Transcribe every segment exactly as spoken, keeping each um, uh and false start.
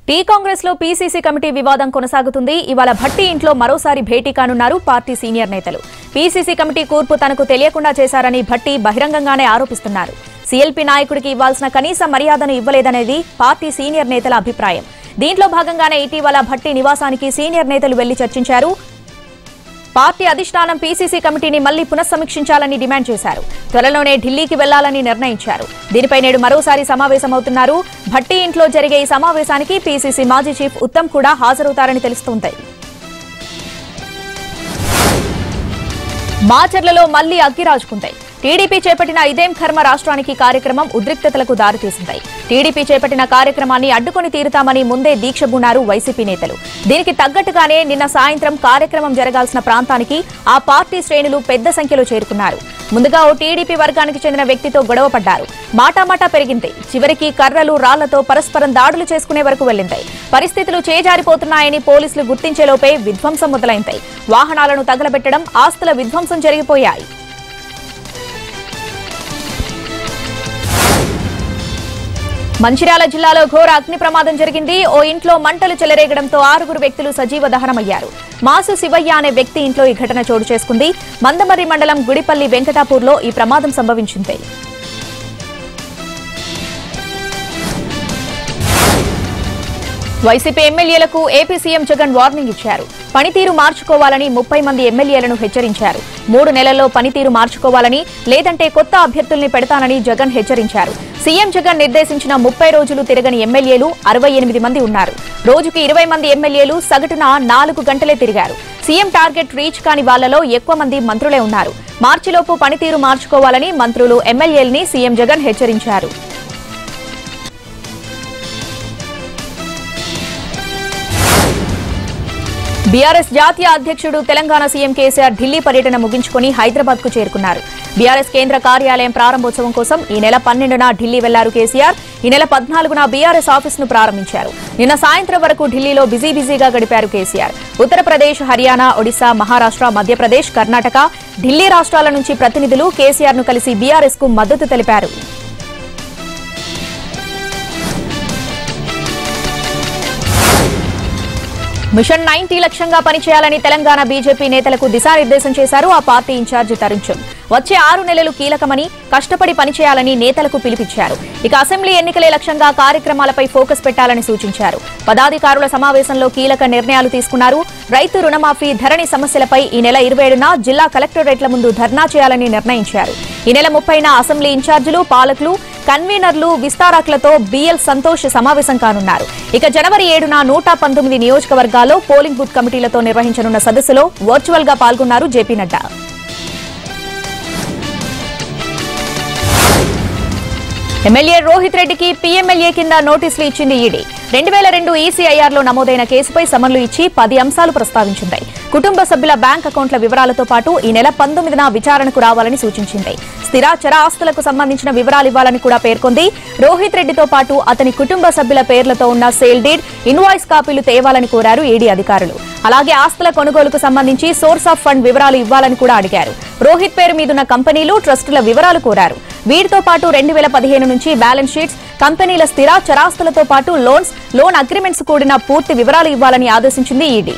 Tea Congress లో PCC committee వివాదం కొనసాగుతుంది. ఇవాళ భట్టి ఇంట్లో మరోసారి భేటీ కానున్నారు పార్టీ సీనియర్ నేతలు. పీసీసీ కమిటీ కూర్పు తనకు తెలియకుండా చేశారని భట్టి బహిరంగంగానే ఆరోపిస్తున్నారు. సీఎల్పీ నాయకుడికి ఇవ్వాల్సిన కనీస మర్యాదను ఇవ్వలేదనేది పార్టీ సీనియర్ నేతల అభిప్రాయం. దీంట్లో భాగంగానే ఇటీవల భట్టి నివాసానికి సీనియర్ నేతలు వెళ్లి చర్చించారు. పార్టీ అధిష్టానం పీసీసీ కమిటీని మళ్లీ పునఃసమీక్షించాలని డిమాండ్ చేశారు. త్వరలోనే ఢిల్లీకి వెళ్లాలని నిర్ణయించారు. దీనిపై నేడు మరోసారి సమావేశమవుతున్నారు. భట్టి ఇంట్లో జరిగే ఈ సమావేశానికి పీసీసీ మాజీ చీఫ్ ఉత్తమ్ కూడా హాజరవుతారని తెలుస్తోంది. మాచర్లలో మళ్లీ అగ్గిరాజుకుంటాయి. టీడీపీ చేపట్టిన ఇదేం కర్మ రాష్ట్రానికి కార్యక్రమం ఉద్రిక్తతలకు దారితీసింది. టీడీపీ చేపట్టిన కార్యక్రమాన్ని అడ్డుకొని తీరుతామని ముందే దీక్ష బూనారు వైసీపీ నేతలు. దీనికి తగ్గట్టుగానే నిన్న సాయంత్రం కార్యక్రమం జరగాల్సిన ప్రాంతానికి ఆ పార్టీ శ్రేణులు పెద్ద సంఖ్యలో చేరుకున్నారు. ముందుగా ఓ టీడీపీ వర్గానికి చెందిన వ్యక్తితో గొడవ పడ్డారు. మాటామాటా పెరిగింది. చివరికి కర్రలు రాళ్లతో పరస్పరం దాడులు చేసుకునే వరకు వెళ్లింది. పరిస్థితులు చేజారిపోతున్నాయని పోలీసులు గుర్తించేలోపే విధ్వంసం మొదలైంది. వాహనాలను తగలబెట్టడం, ఆస్తుల విధ్వంసం జరిగిపోయాయి. మంచిర్యాల జిల్లాలో ఘోర అగ్ని ప్రమాదం జరిగింది. ఓ ఇంట్లో మంటలు చెలరేగడంతో ఆరుగురు వ్యక్తులు సజీవ దహనమయ్యారు. మాసు శివయ్య అనే వ్యక్తి ఇంట్లో ఈ ఘటన చోటు చేసుకుంది. మందమర్రి మండలం గుడిపల్లి వెంకటాపూర్లో ఈ ప్రమాదం సంభవించింది. వైసీపీ ఎమ్మెల్యేలకు ఏపీ సీఎం జగన్ వార్నింగ్ ఇచ్చారు. పనితీరు మార్చుకోవాలని ముప్పై మంది ఎమ్మెల్యేలను హెచ్చరించారు. మూడు నెలల్లో పనితీరు మార్చుకోవాలని, లేదంటే కొత్త అభ్యర్థుల్ని పెడతానని జగన్ హెచ్చరించారు. సీఎం జగన్ నిర్దేశించిన ముప్పై రోజులు తిరగని ఎమ్మెల్యేలు అరవై ఎనిమిది మంది ఉన్నారు. రోజుకి ఇరవై మంది ఎమ్మెల్యేలు సగటున నాలుగు గంటలే తిరిగారు. సీఎం టార్గెట్ రీచ్ కాని వాళ్లలో ఎక్కువ మంది మంత్రులే ఉన్నారు. మార్చిలోపు పనితీరు మార్చుకోవాలని మంత్రులు, ఎమ్మెల్యేల్ని సీఎం జగన్ హెచ్చరించారు. బీఆర్ఎస్ జాతీయ అధ్యక్షుడు తెలంగాణ సీఎం కేసీఆర్ ఢిల్లీ పర్యటన ముగించుకుని హైదరాబాద్ కు చేరుకున్నారు. బీఆర్ఎస్ కేంద్ర కార్యాలయం ప్రారంభోత్సవం కోసం ఈ నెల పన్నెండున ఢిల్లీ వెళ్లారు కేసీఆర్. ఈ నెల పద్నాలుగున బీఆర్ఎస్ ఆఫీస్ ను ప్రారంభించారు. నిన్న సాయంత్రం వరకు ఢిల్లీలో బిజీ బిజీగా గడిపారు కేసీఆర్. ఉత్తరప్రదేశ్, హర్యానా, ఒడిశా, మహారాష్ట్ర, మధ్యప్రదేశ్, కర్ణాటక, ఢిల్లీ రాష్ట్రాల నుంచి ప్రతినిధులు కేసీఆర్ ను కలిసి బీఆర్ఎస్ కు మద్దతు తెలిపారు. మిషన్ నైన్టీ లక్ష్యంగా పనిచేయాలని తెలంగాణ బీజేపీ నేతలకు దిశానిర్దేశం చేశారు ఆ పార్టీ ఇన్ఛార్జి తరుణ్ చుగ్. వచ్చే ఆరు నెలలు కీలకమని, కష్టపడి పనిచేయాలని నేతలకు పిలుపిచ్చారు. ఇక అసెంబ్లీ ఎన్నికలే లక్ష్యంగా కార్యక్రమాలపై ఫోకస్ పెట్టాలని సూచించారు. పదాధికారుల సమావేశంలో కీలక నిర్ణయాలు తీసుకున్నారు. రైతు రుణమాఫీ, ధరణి సమస్యలపై ఈ నెల ఇరవై ఏడున జిల్లా కలెక్టరేట్ల ముందు ధర్నా చేయాలని నిర్ణయించారు. ఈ నెల ముప్పైన అసెంబ్లీ ఇన్ఛార్జీలు, పాలకులు, కన్వీనర్లు, విస్తారకులతో బీఎల్ సంతోష్ సమావేశం కానున్నారు. ఇక జనవరి ఏడున నూట పంతొమ్మిది నియోజకవర్గాల్లో పోలింగ్ బూత్ కమిటీలతో నిర్వహించనున్న సదస్సులో వర్చువల్ గా పాల్గొన్నారు జేపీ నడ్డా. ఎమ్మెల్యే రోహిత్ రెడ్డికి పీఎంఎల్ఏ కింద నోటీసులు ఇచ్చింది ఈడీ. రెండు వేల రెండు ఈసీఐఆర్ లో నమోదైన కేసుపై సమన్లు ఇచ్చి పది అంశాలు ప్రస్తావించింది. కుటుంబ సభ్యుల బ్యాంక్ అకౌంట్ల వివరాలతో పాటు ఈ నెల పంతొమ్మిదిన విచారణకు రావాలని సూచించింది. స్థిర చర ఆస్తులకు సంబంధించిన వివరాలు ఇవ్వాలని కూడా పేర్కొంది. రోహిత్ రెడ్డితో పాటు అతని కుటుంబ సభ్యుల పేర్లతో ఉన్న సేల్ డీడ్, ఇన్వాయిస్ కాపీలు తేవాలని కోరారు ఈడీ అధికారులు. అలాగే ఆస్తుల కొనుగోలుకు సంబంధించి సోర్స్ ఆఫ్ ఫండ్ వివరాలు ఇవ్వాలని కూడా అడిగారు. రోహిత్ పేరు మీదున్న కంపెనీలు, ట్రస్టుల వివరాలు కోరారు. వీటితో పాటు రెండు వేల పదిహేను నుంచి బ్యాలెన్స్ షీట్స్, కంపెనీల స్థిర చరాస్తులతో పాటు లోన్స్, లోన్ అగ్రిమెంట్స్ కూడిన పూర్తి వివరాలు ఇవ్వాలని ఆదేశించింది ఈడీ.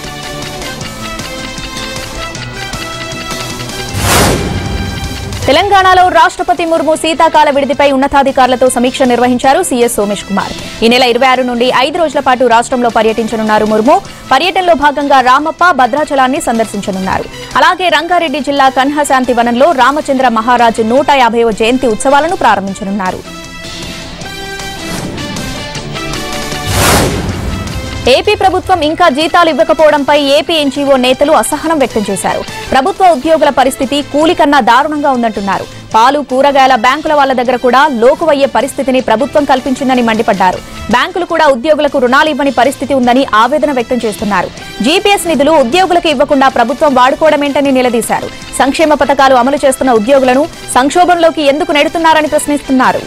తెలంగాణలో రాష్ట్రపతి ముర్ము శీతాకాల విడిదిపై ఉన్నతాధికారులతో సమీక్ష నిర్వహించారు సీఎస్ సోమేష్ కుమార్. ఈ నెల ఇరవై ఆరు నుండి ఐదు రోజుల పాటు రాష్ట్రంలో పర్యటించనున్నారు ముర్ము. పర్యటనలో భాగంగా రామప్ప, భద్రాచలాన్ని సందర్శించనున్నారు. అలాగే రంగారెడ్డి జిల్లా కన్హశాంతి వనంలో రామచంద్ర మహారాజు నూట యాభైవ జయంతి ఉత్సవాలను ప్రారంభించనున్నారు. ఏపీ ప్రభుత్వం ఇంకా జీతాలు ఇవ్వకపోవడంపై ఏపీ ఎన్జీఓ నేతలు అసహనం వ్యక్తం చేశారు. ప్రభుత్వ ఉద్యోగుల పరిస్థితి కూలి కన్నా దారుణంగా ఉందంటున్నారు. పాలు, కూరగాయల బ్యాంకుల వాళ్ల దగ్గర కూడా లోకువయ్యే పరిస్థితిని ప్రభుత్వం కల్పించిందని మండిపడ్డారు. బ్యాంకులు కూడా ఉద్యోగులకు రుణాలు ఇవ్వని పరిస్థితి ఉందని ఆవేదన వ్యక్తం చేస్తున్నారు. జీపీఎస్ నిధులు ఉద్యోగులకు ఇవ్వకుండా ప్రభుత్వం వాడుకోవడమేంటని నిలదీశారు. సంక్షేమ పథకాలు అమలు చేస్తున్న ఉద్యోగులను సంక్షోభంలోకి ఎందుకు నెడుతున్నారని ప్రశ్నిస్తున్నారు.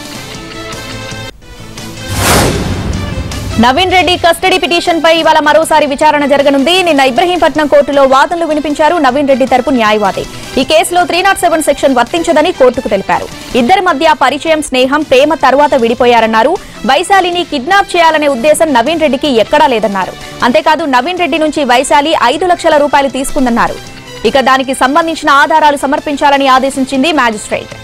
నవీన్ రెడ్డి కస్టడీ పిటిషన్ పై ఇవాళ మరోసారి విచారణ జరగనుంది. నిన్న ఇబ్రహీంపట్నం కోర్టులో వాదనలు వినిపించారు నవీన్ రెడ్డి తరపు న్యాయవాది. ఈ కేసులో త్రీ నాట్ సెవెన్ సెక్షన్ వర్తించదని కోర్టుకు తెలిపారు. ఇద్దరి మధ్య పరిచయం, స్నేహం, ప్రేమ తర్వాత విడిపోయారన్నారు. వైశాలిని కిడ్నాప్ చేయాలనే ఉద్దేశం నవీన్ రెడ్డికి ఎక్కడా లేదన్నారు. అంతేకాదు నవీన్ రెడ్డి నుంచి వైశాలి ఐదు లక్షల రూపాయలు తీసుకుందన్నారు. ఇక దానికి సంబంధించిన ఆధారాలు సమర్పించాలని ఆదేశించింది మ్యాజిస్ట్రేట్.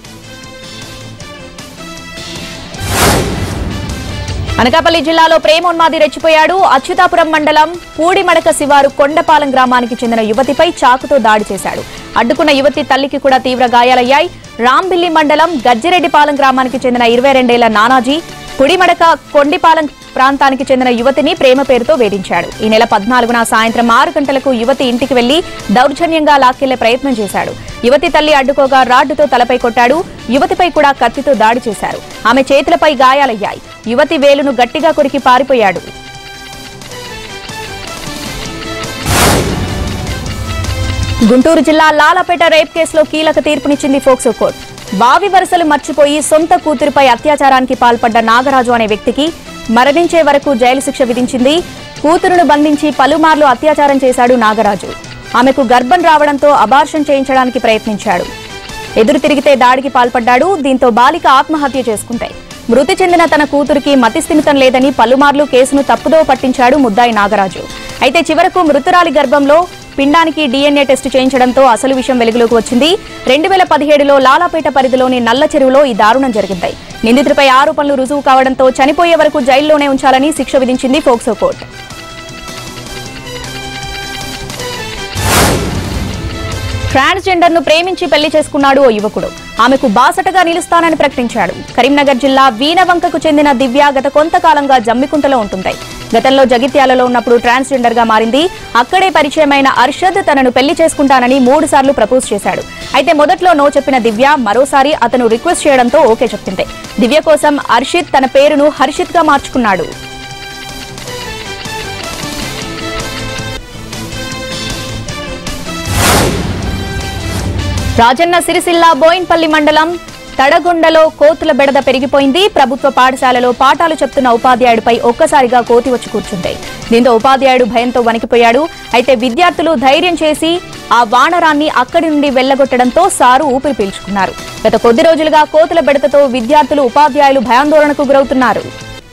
అనకాపల్లి జిల్లాలో ప్రేమోన్మాది రెచ్చిపోయాడు. అచ్యుతాపురం మండలం పూడిమడక శివారు కొండపాలెం గ్రామానికి చెందిన యువతిపై చాకుతో దాడి చేశాడు. అడ్డుకున్న యువతి తల్లికి కూడా తీవ్ర గాయాలయ్యాయి. రాంబిల్లి మండలం గజ్జిరెడ్డిపాలెం గ్రామానికి చెందిన ఇరవై రెండేళ్ల నానాజీ పుడిమడక కొండిపాలెం ప్రాంతానికి చెందిన యువతిని ప్రేమ పేరుతో వేధించాడు. ఈ నెల పద్నాలుగున సాయంత్రం ఆరు గంటలకు యువతి ఇంటికి వెళ్లి దౌర్జన్యంగా లాక్కెళ్లే ప్రయత్నం చేశాడు. యువతి తల్లి అడ్డుకోగా రాడ్డుతో తలపై కొట్టాడు. యువతిపై కూడా కత్తితో దాడి చేశారు. ఆమె చేతులపై గాయాలయ్యాయి. యువతి వేలును గట్టిగా కొరికి పారిపోయాడు. గుంటూరు జిల్లా లాలపేట రేప్ కేసులో కీలక తీర్పునిచ్చింది ఫోక్సో కోర్టు. బావి వరుసలు మర్చిపోయి సొంత కూతురిపై అత్యాచారానికి పాల్పడ్డ నాగరాజు అనే వ్యక్తికి మరణించే వరకు జైలు శిక్ష విధించింది. కూతురును బంధించి పలుమార్లు అత్యాచారం చేశాడు నాగరాజు. ఆమెకు గర్భం రావడంతో అబార్షన్ చేయించడానికి ప్రయత్నించాడు. ఎదురు తిరిగితే దాడికి పాల్పడ్డాడు. దీంతో బాలిక ఆత్మహత్య చేసుకుంది. మృతి చెందిన తన కూతురికి మతిస్థిమితం లేదని పలుమార్లు కేసును తప్పుదో పట్టించాడు ముద్దాయి నాగరాజు. అయితే చివరకు మృతురాలి గర్భంలో పిండానికి డీఎన్ఏ టెస్టు చేయించడంతో అసలు విషయం వెలుగులోకి వచ్చింది. రెండు వేల పదిహేడులో లాలాపేట పరిధిలోని నల్ల చెరువులో ఈ దారుణం జరిగింది. నిందితుడిపై ఆరోపణలు రుజువు కావడంతో చనిపోయే వరకు జైల్లోనే ఉంచాలని శిక్ష విధించింది ఫోక్సో కోర్టు. ట్రాన్స్జెండర్ ను ప్రేమించి పెళ్లి చేసుకున్నాడు ఓ యువకుడు. ఆమెకు బాసటగా నిలుస్తానని ప్రకటించాడు. కరీంనగర్ జిల్లా వీణవంకకు చెందిన దివ్య గత కొంతకాలంగా జమ్మికుంటలో ఉంటుంది. గతంలో జగిత్యాలలో ఉన్నప్పుడు ట్రాన్స్జెండర్ గా మారింది. అక్కడే పరిచయమైన అర్షద్ తనను పెళ్లి చేసుకుంటానని మూడు సార్లు ప్రపోజ్ చేశాడు. అయితే మొదట్లో నో చెప్పిన దివ్య మరోసారి అతను రిక్వెస్ట్ చేయడంతో ఓకే చెప్పింది. దివ్య కోసం అర్షిత్ తన పేరును హర్షిత్ గా మార్చుకున్నాడు. రాజన్న సిరిసిల్ల బోయిన్పల్లి మండలం తడగొండలో కోతుల బెడద పెరిగిపోయింది. ప్రభుత్వ పాఠశాలలో పాఠాలు చెప్తున్న ఉపాధ్యాయుడిపై ఒక్కసారిగా కోతి వచ్చి కూర్చుంది. దీంతో ఉపాధ్యాయుడు భయంతో వణికిపోయాడు. అయితే విద్యార్థులు ధైర్యం చేసి ఆ వానరాన్ని అక్కడి నుండి వెళ్లగొట్టడంతో సారు ఊపిరి పీల్చుకున్నారు. గత కొద్ది రోజులుగా కోతుల బెడదతో విద్యార్థులు ఉపాధ్యాయులు భయాందోళనకు గురవుతున్నారు.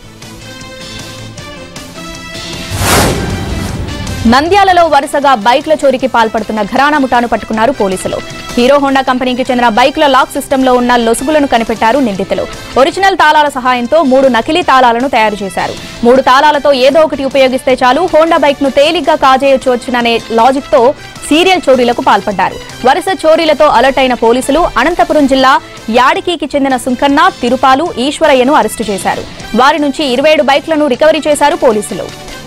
నంద్యాలలో వరుసగా బైక్ల చోరీకి పాల్పడుతున్న ఘరానా ముఠాను పట్టుకున్నారు పోలీసులు. హీరో హోండా కంపెనీకి చెందిన బైక్ల లాక్ సిస్టమ్ లో ఉన్న లొసుగులను కనిపెట్టారు నిందితులు. ఒరిజినల్ తాళాల సహాయంతో మూడు నకిలీ తాళాలను తయారు చేశారు. మూడు తాళాలతో ఏదో ఒకటి ఉపయోగిస్తే చాలు హోండా బైక్ ను తేలిగ్గా కాజేయొచ్చనే లాజిక్ తో సీరియల్ చోరీలకు పాల్పడ్డారు. వరుస చోరీలతో అలర్ట్ అయిన పోలీసులు అనంతపురం జిల్లా యాడికీకి చెందిన సుంకన్న, తిరుపాలు, ఈశ్వరయ్యను అరెస్టు చేశారు. వారి నుంచి ఇరవై ఏడు బైక్లను రికవరీ చేశారు పోలీసులు.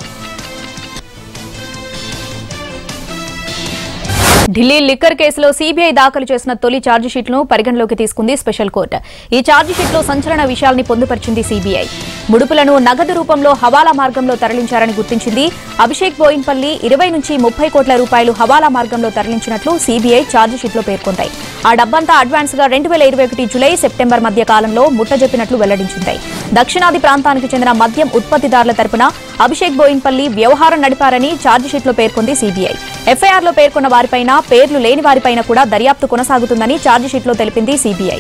ఢిల్లీ లిక్కర్ కేసులో సీబీఐ దాఖలు చేసిన తొలి ఛార్జిషీట్ను పరిగణలోకి తీసుకుంది స్పెషల్ కోర్టు. ఈ ఛార్జిషీట్లో సంచలన విషయాల్ని పొందుపరిచింది సీబీఐ. ముడుపులను నగదు రూపంలో హవాలా మార్గంలో తరలించారని గుర్తించింది. అభిషేక్ బోయిన్పల్లి ఇరవై నుంచి ముప్పై కోట్ల రూపాయలు హవాలా మార్గంలో తరలించినట్లు సీబీఐ ఛార్జిషీట్లో పేర్కొంది. ఆ డబ్బంతా అడ్వాన్స్ గా రెండు వేల ఇరవై ఒకటి జులై సెప్టెంబర్ మధ్య కాలంలో ముట్టజెప్పినట్లు వెల్లడించింది. దక్షిణాది ప్రాంతానికి చెందిన మద్యం ఉత్పత్తిదారుల తరపున అభిషేక్ బోయిన్పల్లి వ్యవహారం నడిపారని ఛార్జిషీట్లో పేర్కొంది సీబీఐ. ఎఫ్ఐఆర్లో పేర్కొన్న వారిపైన, పేర్లు లేని వారిపైన కూడా దర్యాప్తు కొనసాగుతుందని ఛార్జిషీట్లో తెలిపింది సీబీఐ.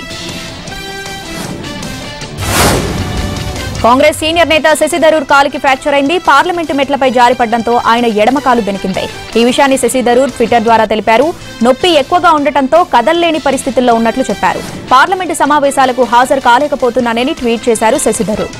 కాంగ్రెస్ సీనియర్ నేత శశి థరూర్ కాలుకి ఫ్రాక్చర్ అయింది. పార్లమెంటు మెట్లపై జారిపడడంతో ఆయన ఎడమ కాలు బెనికింది. ఈ విషయాన్ని శశి థరూర్ ట్విట్టర్ ద్వారా తెలిపారు. నొప్పి ఎక్కువగా ఉండటంతో కదల్లేని పరిస్థితుల్లో ఉన్నట్లు చెప్పారు. పార్లమెంటు సమావేశాలకు హాజరు కాలేకపోతున్నానని ట్వీట్ చేశారు శశి థరూర్.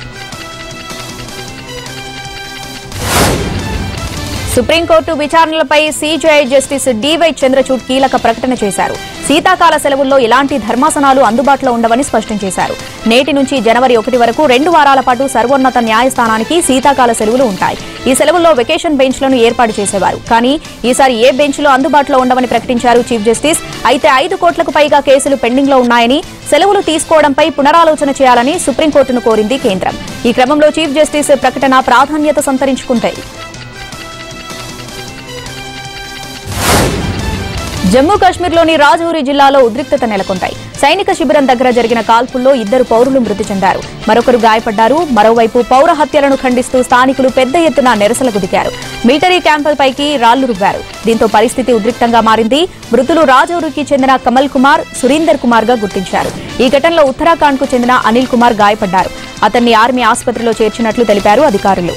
సుప్రీంకోర్టు విచారణలపై సీజేఐ జస్టిస్ డీవై చంద్రచూడ్ కీలక ప్రకటన చేశారు. శీతాకాల సెలవుల్లో ఎలాంటి ధర్మాసనాలు అందుబాటులో ఉండవని స్పష్టం చేశారు. నేటి నుంచి జనవరి ఒకటి వరకు రెండు వారాల పాటు సర్వోన్నత న్యాయస్థానానికి శీతాకాల సెలవులు ఉంటాయి. ఈ సెలవుల్లో వెకేషన్ బెంచ్లను ఏర్పాటు చేసేవారు. కానీ ఈసారి ఏ బెంచ్లు అందుబాటులో ఉండవని ప్రకటించారు చీఫ్ జస్టిస్. అయితే ఐదు కోట్లకు పైగా కేసులు పెండింగ్ లో ఉన్నాయని, సెలవులు తీసుకోవడంపై పునరాలోచన చేయాలని సుప్రీంకోర్టును కోరింది కేంద్రం. ఈ క్రమంలో చీఫ్ జస్టిస్ ప్రకటన ప్రాధాన్యత సంతరించుకుంటాయి. జమ్మూ కాశ్మీర్లోని రాజౌరి జిల్లాలో ఉద్రిక్తత నెలకొంది. సైనిక శిబిరం దగ్గర జరిగిన కాల్పుల్లో ఇద్దరు పౌరులు మృతి చెందారు, మరొకరు గాయపడ్డారు. మరోవైపు పౌర హత్యలను ఖండిస్తూ స్థానికులు పెద్ద ఎత్తున నిరసనలకు దిగారు. మిలిటరీ క్యాంపులపైకి రాళ్లు రువ్వారు. దీంతో పరిస్థితి ఉద్రిక్తంగా మారింది. మృతులు రాజౌరికి చెందిన కమల్ కుమార్, సురీందర్ కుమార్ గా గుర్తించారు. ఈ ఘటనలో ఉత్తరాఖండ్ కు చెందిన అనిల్ కుమార్ గాయపడ్డారు. అతన్ని ఆర్మీ ఆసుపత్రిలో చేర్చినట్లు తెలిపారు అధికారులు.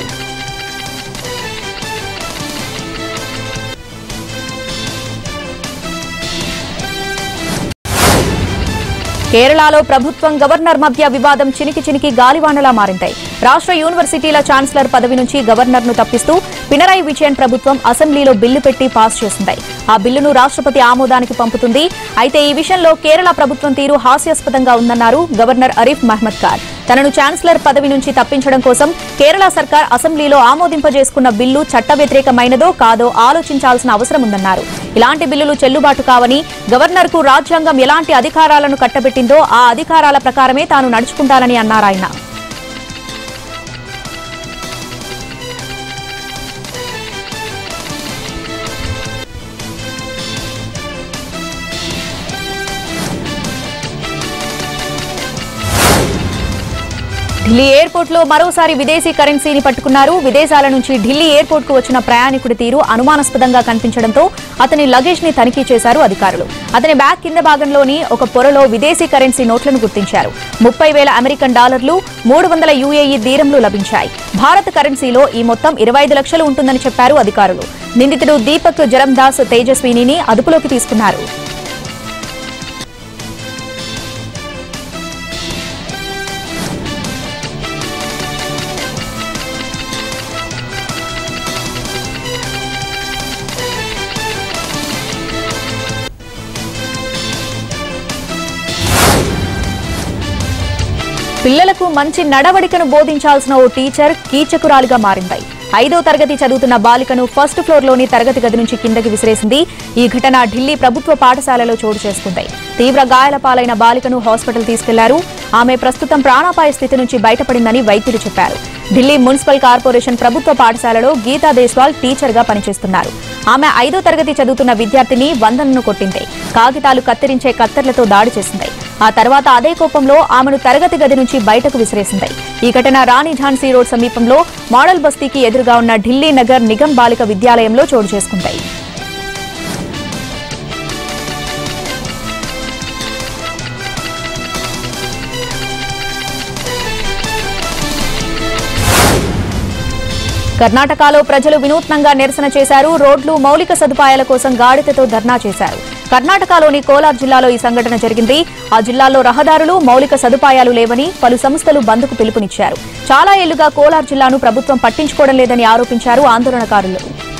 కేరళలో ప్రభుత్వం గవర్నర్ మధ్య వివాదం చినికి చినికి గాలివానలా మారింది. రాష్ట్ర యూనివర్సిటీల ఛాన్సలర్ పదవి నుంచి గవర్నర్ను తప్పిస్తూ పినరాయి విజయన్ ప్రభుత్వం అసెంబ్లీలో బిల్లు పెట్టి పాస్ చేసింది. ఆ బిల్లును రాష్ట్రపతి ఆమోదానికి పంపుతుంది. అయితే ఈ విషయంలో కేరళ ప్రభుత్వం తీరు హాస్యాస్పదంగా ఉందన్నారు గవర్నర్ అరీఫ్ మహ్మద్ ఖాన్. తనను ఛాన్సలర్ పదవి నుంచి తప్పించడం కోసం కేరళ సర్కార్ అసెంబ్లీలో ఆమోదింపజేసుకున్న బిల్లు చట్ట వ్యతిరేకమైనదో కాదో ఆలోచించాల్సిన అవసరం ఉందన్నారు. ఇలాంటి బిల్లులు చెల్లుబాటు కావని, గవర్నర్ కు రాజ్యాంగం ఎలాంటి అధికారాలను కట్టబెట్టిందో ఆ అధికారాల ప్రకారమే తాను నడుచుకుంటానని అన్నారాయన. ఢిల్లీ ఎయిర్పోర్ట్ లో మరోసారి విదేశీ కరెన్సీని పట్టుకున్నారు. విదేశాల నుంచి ఢిల్లీ ఎయిర్పోర్ట్ కు వచ్చిన ప్రయాణికుడి తీరు అనుమానాస్పదంగా కనిపించడంతో అతని లగేజ్ ని తనిఖీ చేశారు అధికారులు. అతని బ్యాగ్ కింద భాగంలోని ఒక పొరలో విదేశీ కరెన్సీ నోట్లను గుర్తించారు. ముప్పై వేల అమెరికన్ డాలర్లు, మూడు వందల యూఏఈ దీరంలు లభించాయి. భారత కరెన్సీలో ఈ మొత్తం ఇరవై ఐదు లక్షలు ఉంటుందని చెప్పారు అధికారులు. నిందితుడు దీపక్ జరందాస్ తేజస్విని అదుపులోకి తీసుకున్నారు. పిల్లలకు మంచి నడవడికను బోధించాల్సిన ఓ టీచర్ కీచకురాలిగా మారింది. ఐదో తరగతి చదువుతున్న బాలికను ఫస్ట్ ఫ్లోర్ లోని తరగతి గది నుంచి కిందకి విసిరేసింది. ఈ ఘటన ఢిల్లీ ప్రభుత్వ పాఠశాలలో చోటు చేసుకుంది. తీవ్ర గాయాల పాలైన బాలికను హాస్పిటల్ తీసుకెళ్లారు. ఆమె ప్రస్తుతం ప్రాణాపాయ స్థితి నుంచి బయటపడిందని వైద్యులు చెప్పారు. ఢిల్లీ మున్సిపల్ కార్పొరేషన్ ప్రభుత్వ పాఠశాలలో గీతా దేశ్వాల్ టీచర్ గా పనిచేస్తున్నారు. ఆమె ఐదో తరగతి చదువుతున్న విద్యార్థిని వందనను కొట్టింది. కాగితాలు కత్తిరించే కత్తెర్లతో దాడి చేసింది. ఆ తర్వాత అదే కోపంలో ఆమెను తరగతి గది నుంచి బయటకు విసిరేసింది. ఈ ఘటన రాణి ఝాన్సీ రోడ్ సమీపంలో మోడల్ బస్తీకి ఎదురుగా ఉన్న ఢిల్లీ నగర్ నిగమ్ బాలిక విద్యాలయంలో చోటు చేసుకుంది. కర్ణాటకలో ప్రజలు వినూత్నంగా నిరసన చేశారు. రోడ్లు, మౌలిక సదుపాయాల కోసం గాడిదతో ధర్నా చేశారు. కర్ణాటకలోని కోలార్ జిల్లాలో ఈ సంఘటన జరిగింది. ఆ జిల్లాలో రహదారులు, మౌలిక సదుపాయాలు లేవని పలు సంస్థలు బంద్కు పిలుపునిచ్చారు. చాలా ఏళ్లుగా కోలార్ జిల్లాను ప్రభుత్వం పట్టించుకోవడం లేదని ఆరోపించారు ఆందోళనకారులు.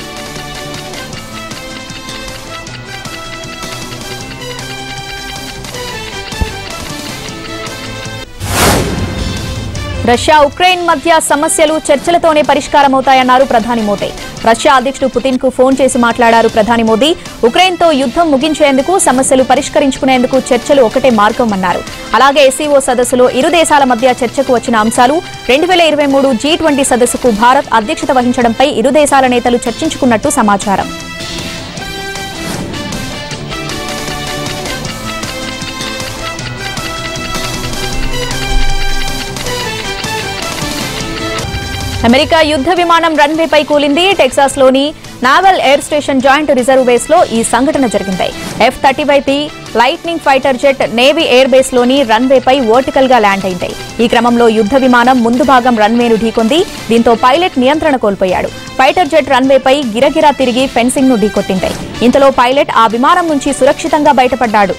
రష్యా, ఉక్రెయిన్ మధ్య సమస్యలు చర్చలతోనే పరిష్కారమవుతాయన్నారు ప్రధాని మోదీ. రష్యా అధ్యక్షుడు పుతిన్ కు ఫోన్ చేసి మాట్లాడారు ప్రధాని మోదీ. ఉక్రెయిన్ తో యుద్ధం ముగించేందుకు, సమస్యలు పరిష్కరించుకునేందుకు చర్చలు ఒకటే మార్గం అన్నారు. అలాగే ఎస్సీఓ సదస్సులో ఇరు దేశాల మధ్య చర్చకు వచ్చిన అంశాలు, రెండు వేల ఇరవై మూడు జీ ట్వంటీ సదస్సుకు భారత్ అధ్యక్షత వహించడంపై ఇరు దేశాల నేతలు చర్చించుకున్నట్టు సమాచారం. అమెరికా యుద్ధ విమానం రన్వేపై కూలింది. టెక్సాస్ లోని naval air station joint reserve base లో ఈ సంఘటన జరిగింది. F thirty five P lightning fighter jet navy air base లోని రన్వేపై వర్టికల్ గా ల్యాండ్ అయింది. ఈ క్రమంలో యుద్ధ విమానం ముందు భాగం రన్వేను ఢీకొంది. దీంతో పైలట్ నియంత్రణ కోల్పోయాడు. ఫైటర్ జెట్ రన్వేపై గిరగిరా తిరిగి ఫెన్సింగ్ ను ఢీకొట్టింది. ఇంతలో పైలట్ ఆ విమానం నుంచి సురక్షితంగా బయటపడ్డాడు.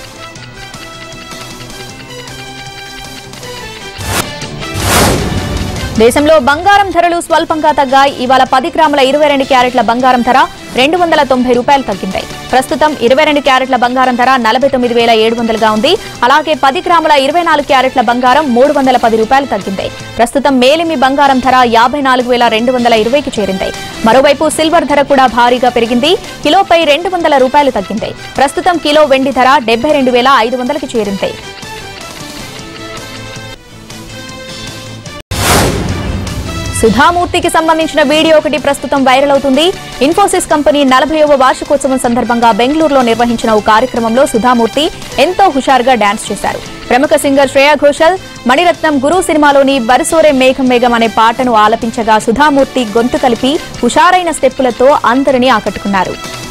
దేశంలో బంగారం ధరలు స్వల్పంగా తగ్గాయి. ఇవాళ పది గ్రాముల ఇరవై రెండు క్యారెట్ల బంగారం ధర రెండు వందల తొంభై రూపాయలు తగ్గింది. ప్రస్తుతం ఇరవై రెండు క్యారెట్ల బంగారం ధర నలభై తొమ్మిది వేల ఏడు వందలుగా ఉంది. అలాగే పది గ్రాముల ఇరవై నాలుగు క్యారెట్ల బంగారం మూడు వందల పది రూపాయలు తగ్గింది. ప్రస్తుతం మేలిమి బంగారం ధర యాభై నాలుగు వేల రెండు వందల ఇరవైకి చేరింది. మరోవైపు సిల్వర్ ధర కూడా భారీగా పెరిగింది. కిలోపై రెండు వందల రూపాయలు తగ్గింది. ప్రస్తుతం కిలో వెండి ధర డెబ్బై రెండు వేల ఐదు వందలకి చేరింది. సుధామూర్తికి సంబంధించిన వీడియో ఒకటి ప్రస్తుతం వైరల్ అవుతుంది. ఇన్ఫోసిస్ కంపెనీ నలభైవ వార్షికోత్సవం సందర్భంగా బెంగళూరులో నిర్వహించిన ఓ కార్యక్రమంలో సుధామూర్తి ఎంతో హుషారుగా డాన్స్ చేశారు. ప్రముఖ సింగర్ శ్రేయా ఘోషల్ మణిరత్నం గురు సినిమాలోని బరుసోరే మేఘం మేఘం అనే పాటను ఆలపించగా సుధామూర్తి గొంతు కలిపి హుషారైన స్టెప్పులతో అందరినీ ఆకట్టుకున్నారు.